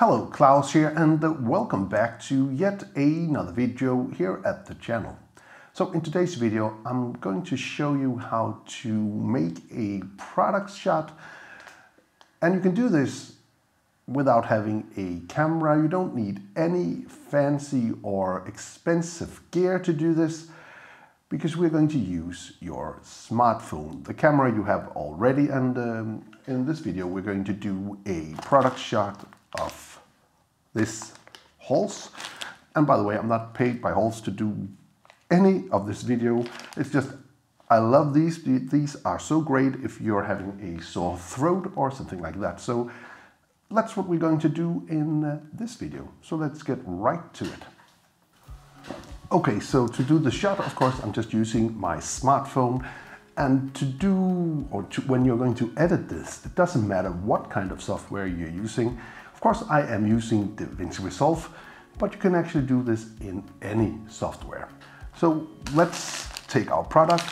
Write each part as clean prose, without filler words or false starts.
Hello, Klaus here, and welcome back to yet another video here at the channel. So in today's video, I'm going to show you how to make a product shot, and you can do this without having a camera. You don't need any fancy or expensive gear to do this, because we're going to use your smartphone, the camera you have already, and in this video we're going to do a product shot of this Halls. And by the way, I'm not paid by Halls to do any of this video. It's just, I love these. These are so great if you're having a sore throat or something like that. So that's what we're going to do in this video. So let's get right to it. Okay, so to do the shot, of course, I'm just using my smartphone. And when you're going to edit this, it doesn't matter what kind of software you're using. Of course, I am using Davinci Resolve, but you can actually do this in any software. So let's take our product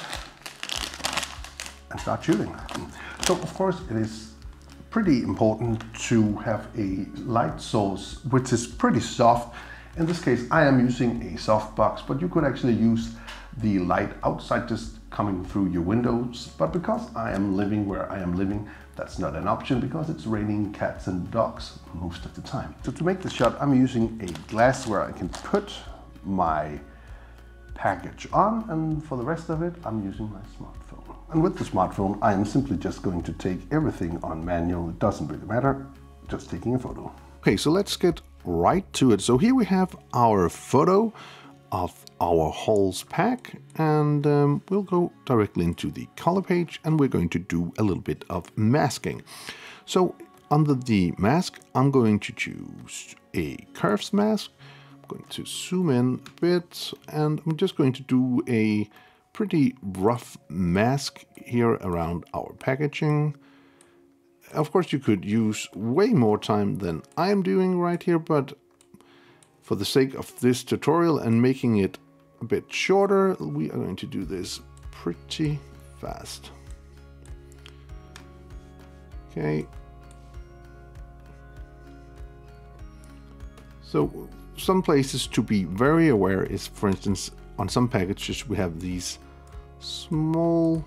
and start shooting. So of course, it is pretty important to have a light source which is pretty soft. In this case, I am using a softbox, but you could actually use the light outside, just coming through your windows. But because I am living where I am living, that's not an option, because it's raining cats and dogs most of the time. So to make the shot, I'm using a glass where I can put my package on, and for the rest of it, I'm using my smartphone. And with the smartphone, I am simply just going to take everything on manual. It doesn't really matter, just taking a photo. Okay, so let's get right to it. So here we have our photo of our Halls pack, and we'll go directly into the color page, and we're going to do a little bit of masking. So under the mask, I'm going to choose a curves mask. I'm going to zoom in a bit, and I'm just going to do a pretty rough mask here around our packaging. Of course, you could use way more time than I am doing right here, but for the sake of this tutorial and making it a bit shorter, we are going to do this pretty fast. Okay. So some places to be very aware is, for instance, on some packages we have these small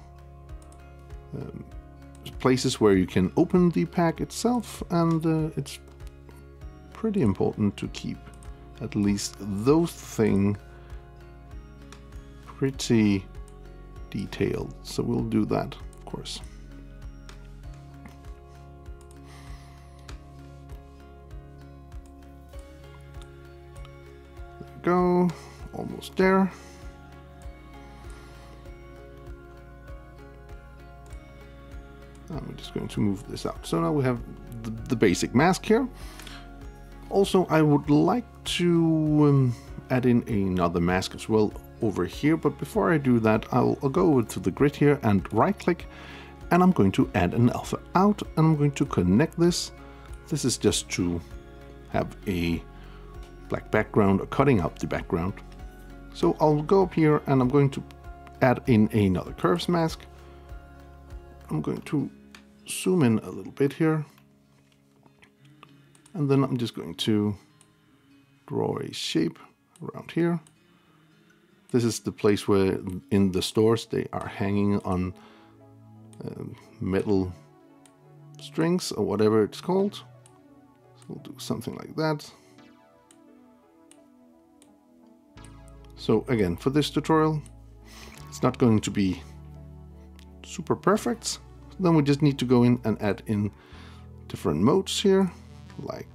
places where you can open the pack itself, and it's pretty important to keep at least those things pretty detailed. So we'll do that, of course. There we go, almost there. I'm just going to move this out. So now we have the basic mask here. Also, I would like to add in another mask as well over here, but before I do that, I'll go over to the grid here and right click, and I'm going to add an alpha out, and I'm going to connect this. This is just to have a black background, or cutting out the background. So I'll go up here and I'm going to add in another curves mask. I'm going to zoom in a little bit here, and then I'm just going to draw a shape around here. This is the place where in the stores they are hanging on metal strings or whatever it's called. So we'll do something like that. So again, for this tutorial, it's not going to be super perfect. Then we just need to go in and add in different modes here, like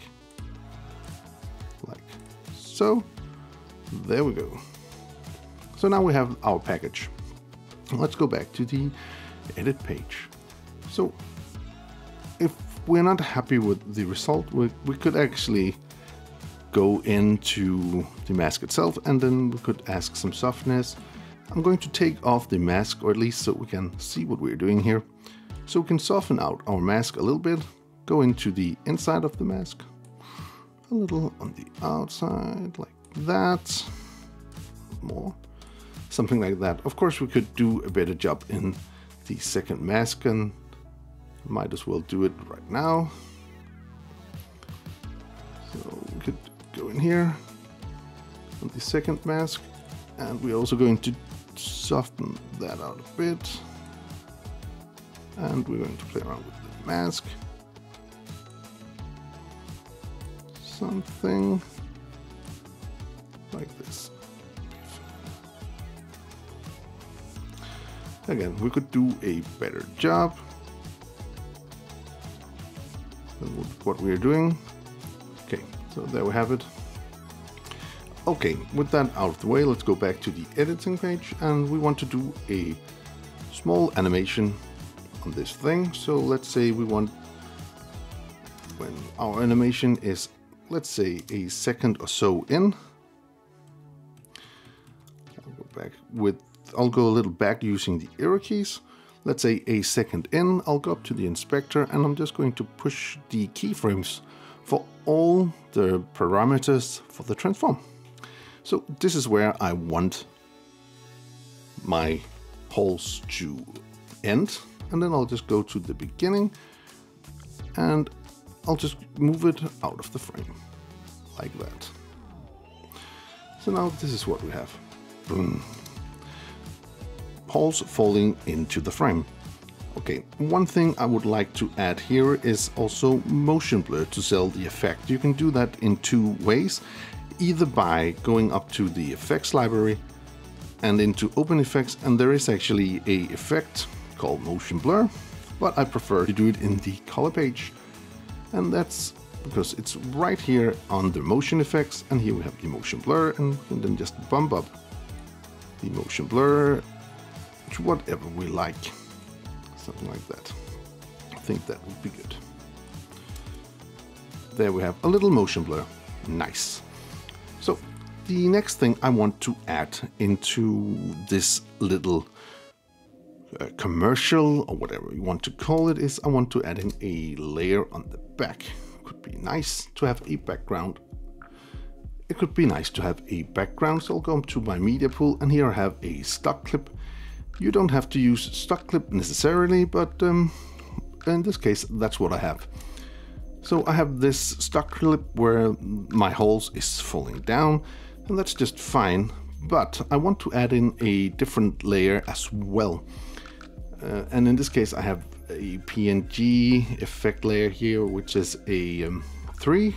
so. There we go. So now we have our package. Let's go back to the edit page. So if we're not happy with the result, we could actually go into the mask itself, and then we could ask some softness. I'm going to take off the mask, or at least so we can see what we're doing here. So we can soften out our mask a little bit, go into the inside of the mask, a little on the outside, like that, more, something like that. Of course, we could do a better job in the second mask, and might as well do it right now. go in here on the second mask, and we're also going to soften that out a bit, and we're going to play around with the mask. Something like this. Again, we could do a better job than what we're doing. Okay, so there we have it. Okay, with that out of the way, let's go back to the editing page, and we want to do a small animation on this thing. So let's say we want, when our animation is, let's say, a second or so in, I'll go a little back using the arrow keys. Let's say a second in, I'll go up to the inspector, and I'm just going to push the keyframes for all the parameters for the transform. So this is where I want my holes to end, and then I'll just go to the beginning, and I'll just move it out of the frame, like that. So now this is what we have. Boom. Holes falling into the frame. Okay, one thing I would like to add here is also motion blur to sell the effect. You can do that in two ways, either by going up to the effects library and into open effects, and there is actually a effect called motion blur, but I prefer to do it in the color page, and that's because it's right here on the motion effects, and here we have the motion blur, and we can then just bump up the motion blur to whatever we like, something like that. I think that would be good. There we have a little motion blur. Nice. So the next thing I want to add into this little commercial, or whatever you want to call it, is I want to add in a layer on the back. Could be nice to have a background. It could be nice to have a background, so I'll go to my media pool, and here I have a stock clip. You don't have to use stock clip necessarily, but in this case, that's what I have. So I have this stock clip where my holes is falling down, and that's just fine, but I want to add in a different layer as well. And in this case, I have a PNG effect layer here, which is a 3.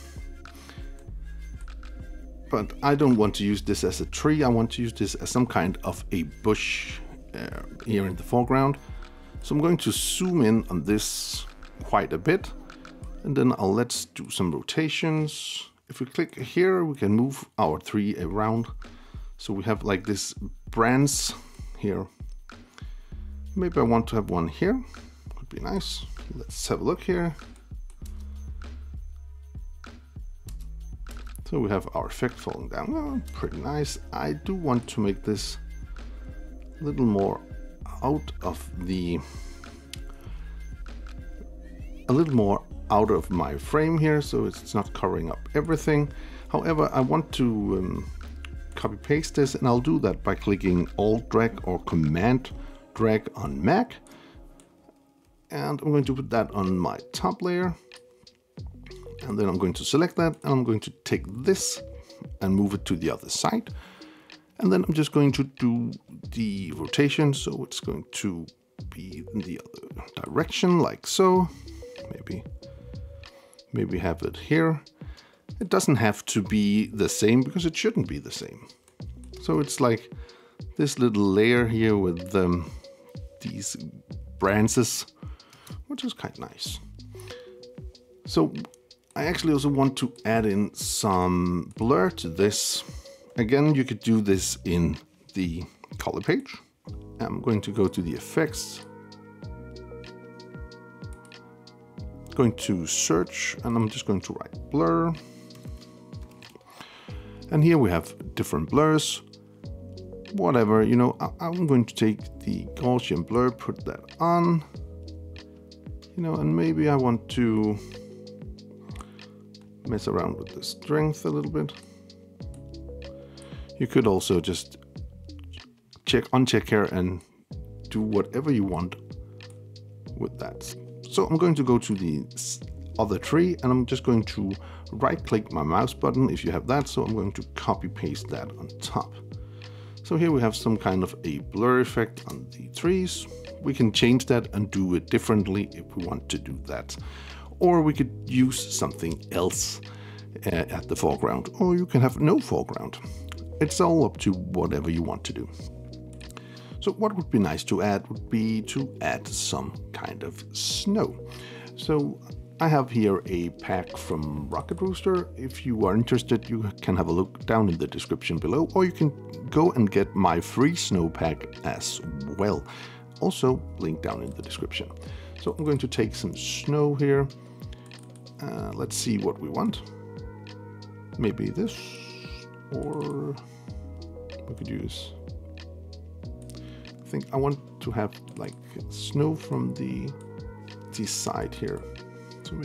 But I don't want to use this as a tree. I want to use this as some kind of a bush here in the foreground. So I'm going to zoom in on this quite a bit, and then let's do some rotations. If we click here, we can move our tree around. So we have like this branch here. Maybe I want to have one here. Could be nice. Let's have a look here. So we have our effect falling down. Oh, pretty nice. I do want to make this a little more out of my frame here, so it's not covering up everything. However, I want to copy paste this, and I'll do that by clicking Alt drag or Command drag on Mac, and I'm going to put that on my top layer, and then I'm going to select that, and I'm going to take this and move it to the other side, and then I'm just going to do the rotation, so it's going to be in the other direction, like so. Maybe have it here. It doesn't have to be the same, because it shouldn't be the same. So it's like this little layer here with these branches, which is kind of nice. So I actually also want to add in some blur to this. Again, you could do this in the color page. I'm going to go to the effects, going to search, and I'm just going to write blur. And here we have different blurs. Whatever, you know, I'm going to take the Gaussian blur, put that on, you know, and maybe I want to mess around with the strength a little bit. You could also just uncheck here and do whatever you want with that. So I'm going to go to the other tree, and I'm just going to right click my mouse button if you have that. So I'm going to copy paste that on top. So here we have some kind of a blur effect on the trees. We can change that and do it differently if we want to do that. Or we could use something else at the foreground, or you can have no foreground. It's all up to whatever you want to do. So what would be nice to add would be to add some kind of snow. So I have here a pack from Rocket Rooster. If you are interested, you can have a look down in the description below, or you can go and get my free snow pack as well. Also link down in the description. So I'm going to take some snow here. Let's see what we want. Maybe this, or we could use, I think I want to have like snow from the side here. So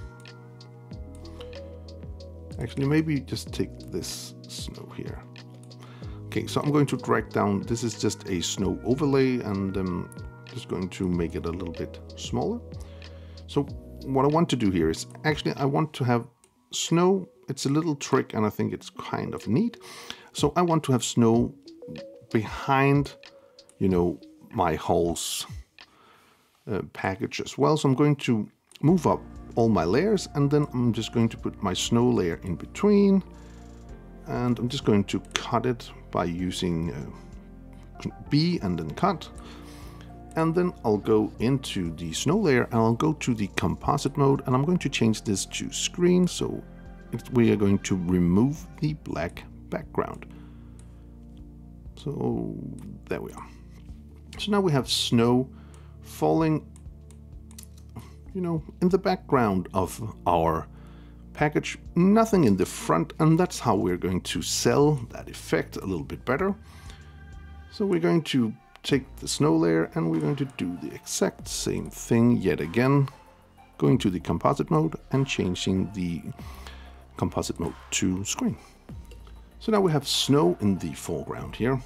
maybe just take this snow here. Okay, so I'm going to drag down, this is just a snow overlay, and I'm just going to make it a little bit smaller. So what I want to do here is, actually I want to have snow. It's a little trick and I think it's kind of neat. So I want to have snow behind, you know, my Hulk's package as well. So I'm going to move up all my layers, and then I'm just going to put my snow layer in between, and I'm just going to cut it by using B and then cut. And then I'll go into the snow layer and I'll go to the composite mode, and I'm going to change this to screen. So we are going to remove the black background. So there we are. So now we have snow falling, you know, in the background of our package, nothing in the front, and that's how we're going to sell that effect a little bit better. So we're going to take the snow layer and we're going to do the exact same thing yet again, going to the composite mode and changing the composite mode to screen. So now we have snow in the foreground here.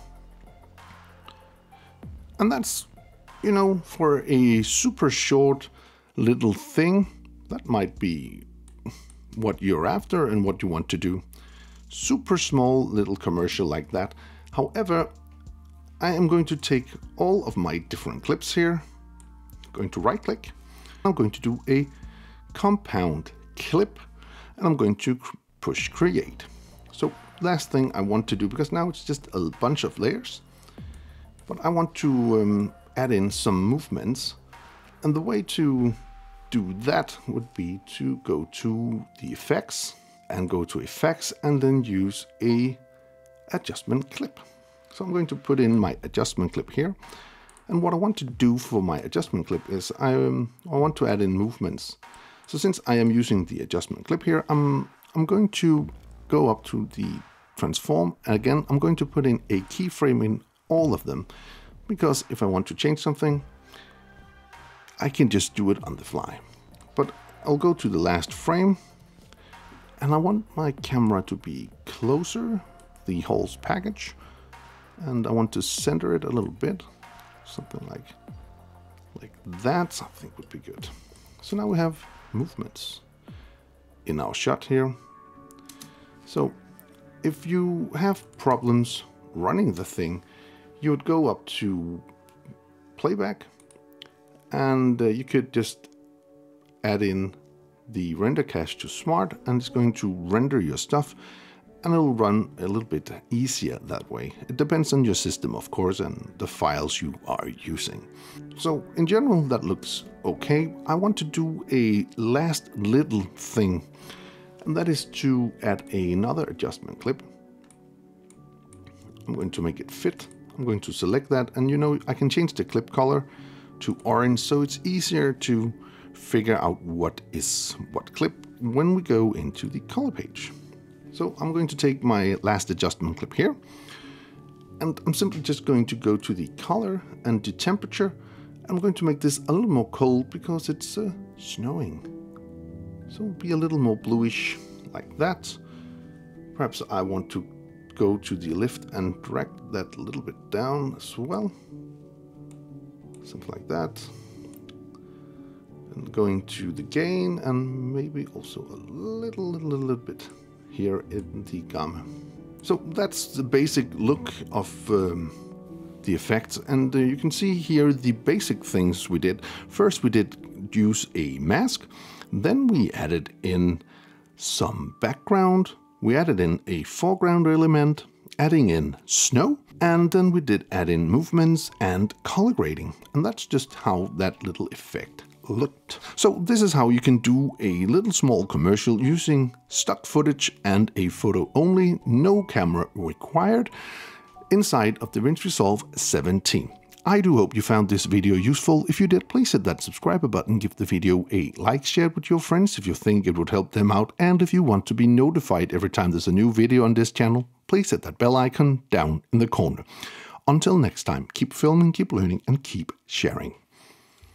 And that's, you know, for a super short little thing, that might be what you're after and what you want to do. Super small little commercial like that. However, I am going to take all of my different clips here, going to right click. I'm going to do a compound clip, and I'm going to push create. So last thing I want to do, because now it's just a bunch of layers, but I want to add in some movements. And the way to do that would be to go to the effects and go to effects and then use a adjustment clip. So I'm going to put in my adjustment clip here. And what I want to do for my adjustment clip is I want to add in movements. So since I am using the adjustment clip here, I'm going to go up to the transform. And again, I'm going to put in a keyframe in all of them, because if I want to change something, I can just do it on the fly. But I'll go to the last frame, and I want my camera to be closer, the whole package, and I want to center it a little bit, something like that, I think would be good. So now we have movements in our shot here. So if you have problems running the thing, you would go up to Playback, and you could just add in the render cache to smart, and it's going to render your stuff, and it'll run a little bit easier that way. It depends on your system, of course, and the files you are using. So in general, that looks okay. I want to do a last little thing, and that is to add another adjustment clip. I'm going to make it fit. I'm going to select that, and you know, I can change the clip color to orange, so it's easier to figure out what is what clip when we go into the color page. So I'm going to take my last adjustment clip here, and I'm simply just going to go to the color and the temperature. I'm going to make this a little more cold because it's snowing. So it'll be a little more bluish like that. Perhaps I want to go to the lift and drag that a little bit down as well. Something like that. going to the gain and maybe also a little bit here in the gamma. So that's the basic look of the effects, and you can see here the basic things we did. First we did use a mask, then we added in some background, we added in a foreground element, adding in snow, and then we did add in movements and color grading, and that's just how that little effect looked. So this is how you can do a little small commercial using stock footage and a photo only, no camera required, inside of Davinci Resolve 17. I do hope you found this video useful. If you did, please hit that subscribe button, give the video a like, share it with your friends if you think it would help them out, and if you want to be notified every time there's a new video on this channel, please hit that bell icon down in the corner. Until next time, keep filming, keep learning, and keep sharing.